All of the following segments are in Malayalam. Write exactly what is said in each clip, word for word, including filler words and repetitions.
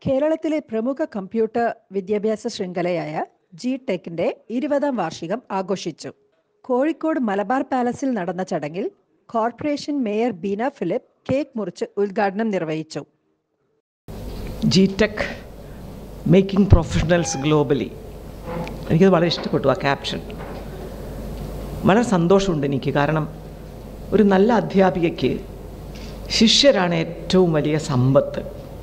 കേരളത്തിലെ പ്രമുഖ കമ്പ്യൂട്ടർ വിദ്യാഭ്യാസ ശൃംഖലയായ ജി ടെക്കിന്റെ ഇരുപതാം വാർഷികം ആഘോഷിച്ചു. കോഴിക്കോട് മലബാർ പാലസിൽ നടന്ന ചടങ്ങിൽ corporation mayor Beena Philip cake മുറിച്ച് ഉദ്ഘാടനം നിർവഹിച്ചു. G Tec making professionals globally, എനിക്കത് വളരെ ഇഷ്ടപ്പെട്ടു ആ ക്യാപ്ഷൻ. വളരെ സന്തോഷമുണ്ട് എനിക്ക്. കാരണം ഒരു നല്ല അധ്യാപികയ്ക്ക് ശിഷ്യരാണ് ഏറ്റവും വലിയ സമ്പത്ത്.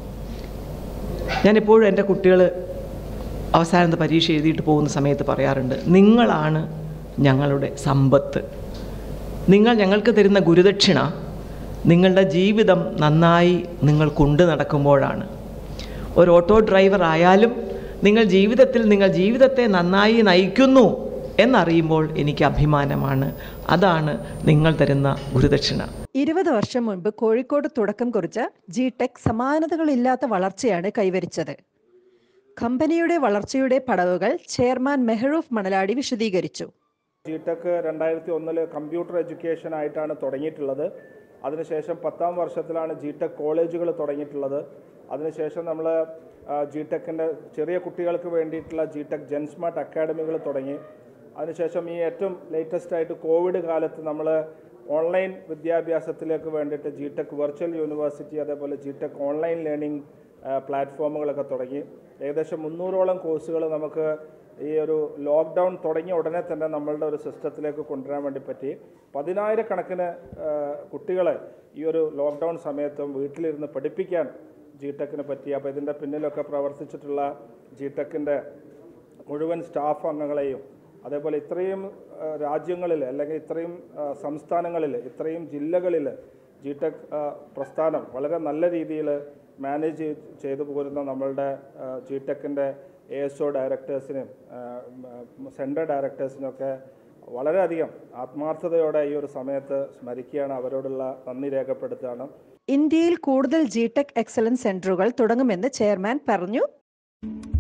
ഞാനെപ്പോഴും എൻ്റെ കുട്ടികൾ അവസാനത്തെ പരീക്ഷ എഴുതിയിട്ട് പോകുന്ന സമയത്ത് പറയാറുണ്ട്, നിങ്ങളാണ് ഞങ്ങളുടെ സമ്പത്ത്. നിങ്ങൾ ഞങ്ങൾക്ക് തരുന്ന ഗുരുദക്ഷിണ നിങ്ങളുടെ ജീവിതം നന്നായി നിങ്ങൾ കൊണ്ടു നടക്കുമ്പോഴാണ്. ഒരു ഓട്ടോ ഡ്രൈവർ ആയാലും നിങ്ങൾ ജീവിതത്തിൽ നിങ്ങൾ ജീവിതത്തെ നന്നായി നയിക്കുന്നു എന്നറിയുമ്പോൾ എനിക്ക് അഭിമാനമാണ്. അതാണ് നിങ്ങൾ തരുന്ന ഗുരുദക്ഷിണ. ഇരുപത് വർഷം മുൻപ് കോഴിക്കോട് തുടക്കം കുറിച്ച ജി ടെക് സമാനതകളില്ലാത്ത വളർച്ചയാണ് കൈവരിച്ചത്. കമ്പനിയുടെ വളർച്ചയുടെ പടവുകൾ ചെയർമാൻ മെഹറൂഫ് മണലാടി വിശദീകരിച്ചു. ജി ടെക് രണ്ടായിരത്തി ഒന്നില് കമ്പ്യൂട്ടർ എഡ്യൂക്കേഷൻ ആയിട്ടാണ് തുടങ്ങിയിട്ടുള്ളത്. അതിനുശേഷം പത്താം വർഷത്തിലാണ് ജി ടെക് കോളേജുകൾ തുടങ്ങിയിട്ടുള്ളത്. അതിനുശേഷം നമ്മൾ ജി ടെക്കിൻ്റെ ചെറിയ കുട്ടികൾക്ക് വേണ്ടിയിട്ടുള്ള ജി ടെക് ജെൻസ്മാർട്ട് അക്കാഡമികൾ തുടങ്ങി. അതിനുശേഷം ഈ ഏറ്റവും ലേറ്റസ്റ്റ് ആയിട്ട് കോവിഡ് കാലത്ത് നമ്മൾ ഓൺലൈൻ വിദ്യാഭ്യാസത്തിലേക്ക് വേണ്ടിയിട്ട് ജി ടെക് വെർച്വൽ യൂണിവേഴ്സിറ്റി, അതേപോലെ ജി ടെക് ഓൺലൈൻ ലേണിംഗ് പ്ലാറ്റ്ഫോമുകളൊക്കെ തുടങ്ങി. ഏകദേശം മുന്നൂറോളം കോഴ്സുകൾ നമുക്ക് ഈ ഒരു ലോക്ക്ഡൗൺ തുടങ്ങിയ ഉടനെ തന്നെ നമ്മളുടെ ഒരു സിസ്റ്റത്തിലേക്ക് കൊണ്ടുവരാൻ വേണ്ടി പറ്റി. പതിനായിരക്കണക്കിന് കുട്ടികളെ ഈ ഒരു ലോക്ക്ഡൗൺ സമയത്തും വീട്ടിലിരുന്ന് പഠിപ്പിക്കാൻ ജി ടെക്കിന് പറ്റി. അപ്പോൾ ഇതിൻ്റെ പിന്നിലൊക്കെ പ്രവർത്തിച്ചിട്ടുള്ള ജി ടെക്കിൻ്റെ മുഴുവൻ സ്റ്റാഫ് അംഗങ്ങളെയും, അതേപോലെ ഇത്രയും രാജ്യങ്ങളിൽ അല്ലെങ്കിൽ ഇത്രയും സംസ്ഥാനങ്ങളിൽ ഇത്രയും ജില്ലകളിൽ ജി ടെക് പ്രസ്ഥാനം വളരെ നല്ല രീതിയിൽ മാനേജ് ചെയ്തു പോരുന്ന നമ്മളുടെ ജി ടെക്കിൻ്റെ എ എസ് ഒ ഡയറക്ടേഴ്സിനും സെൻറ്റർ ഡയറക്ടേഴ്സിനൊക്കെ വളരെയധികം ആത്മാർത്ഥതയോടെ ഈ ഒരു സമയത്ത് സ്മരിക്കുകയാണ്. അവരോടുള്ള നന്ദി രേഖപ്പെടുത്തുകയാണ്. ഇന്ത്യയിൽ കൂടുതൽ ജി ടെക് എക്സലൻസ് സെന്ററുകൾ തുടങ്ങുമെന്ന് ചെയർമാൻ പറഞ്ഞു.